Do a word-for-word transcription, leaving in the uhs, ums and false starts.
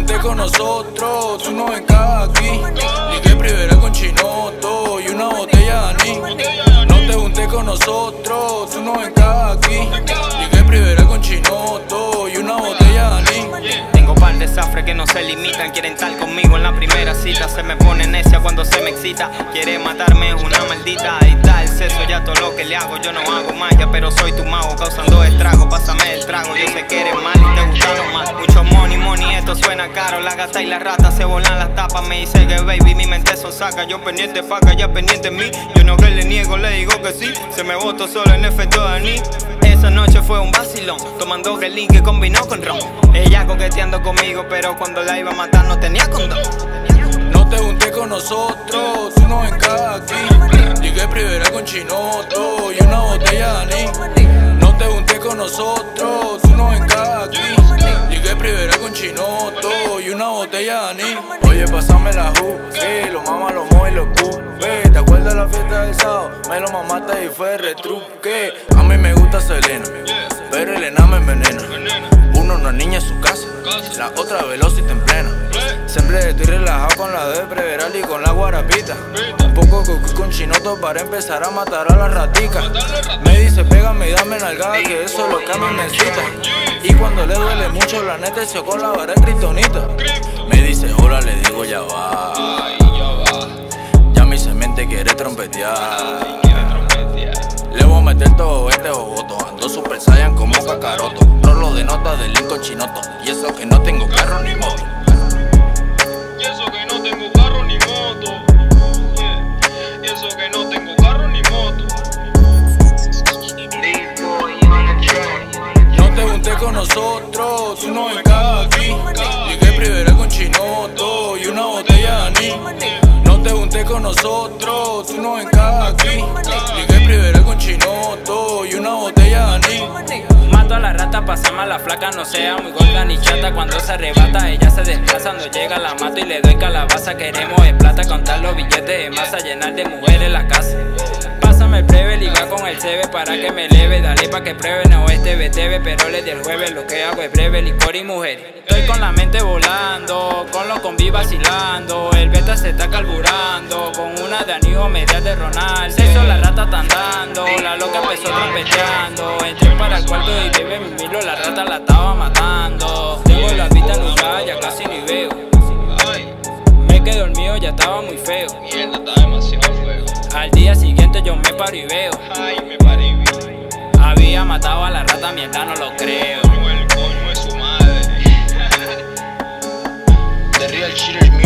juntes con nosotros, tú no encajas aquí. Ligue primera con Chinoto y una botella de anís. No te juntes con nosotros, tú no encajas aquí. Ligue primera con Chinoto y una botella de anís. Tengo par de zafres que no se limitan, quieren estar conmigo en la primera cita. Se me pone necia cuando se me excita, quiere matarme, es una maldita. Ahí está el seso, ya todo lo que le hago. Yo no hago magia, pero soy tu mago, causando estrago. Pásame el trago, yo sé que eres mal y te gusta lo más. Mucho money, money, esto suena caro. La gata y la rata se volan las tapas. Me dice que baby, mi mente eso saca. Yo pendiente faca, ya pendiente en mí. Yo no que le niego, le digo que sí. Se me botó solo en efecto de anís. Esa noche fue un vacilón, tomando Grelin que combinó con ron. Ella coqueteando conmigo, pero cuando la iba a matar no tenía condón. No te juntes con nosotros, tú no encajas aquí. Ligue primera con Chinoto y una botella de anís. No te juntes con nosotros, tú no encajas aquí. Ligue primera con Chinoto y una botella de anís. Oye, pásame la ju, sí, lo mama, lo mo y lo cu. Ve, ¿te acuerdas de la fiesta del sábado? Me lo mamaste y fue retruque. A mí me gusta Selena, pero Elena me envenena. Uno una niña en su casa, la otra veloz y temprana. Siempre estoy relajado con la de Preveral y con la guarapita. Un poco coco con Chinoto para empezar a matar a las raticas. Me dice pégame y dame nalgada, que eso es lo que a mí me excita. Y cuando le duele mucho la neta se con la vara cristonita. Me dice hola, le digo ya va. Ya mi semente quiere trompetear. Le voy a meter todo este jogoto. Ando super saiyan como Kakaroto. Rolo de notas del link con Chinoto. Y eso que no tengo carro ni moto. Y eso que no tengo carro ni moto. Yeah. Y eso que no tengo carro ni moto. No te juntes con nosotros, tú no encajas aquí. Ligue primera con Chinoto y una botella de anís. No te juntes con nosotros, tú no encajas aquí. Ligue primera con Chinoto y una botella de anís. Mato a la rata, pasamos a la flaca, no sea muy gorda ni chata. Cuando se arrebata, ella se desplaza. Cuando llega la mato y le doy calabaza. Queremos es plata, contar los billetes de masa, llenar de mujeres la casa. Pásame el preve, liga con el C B para que me leve. Dale pa' que pruebe, no este B T V, pero le di el jueves. Lo que hago es breve, licor y mujer. Estoy con la mente volando, con los combi vacilando. El beta se está carburando, con una de Anijo, media de Ronald. Sexo, la rata está andando, la loca empezó trompeteando. Entré para el cuarto y bebé mi milo, la rata la estaba matando. Tengo la vista nublada, ya casi ni veo. Me quedé dormido, ya estaba muy feo. Mierda, está demasiado feo. Al día siguiente yo me paro y veo. Ay, me paré y vi. Había matado a la rata, mierda, no lo creo. El coño de su madre. The real cheaters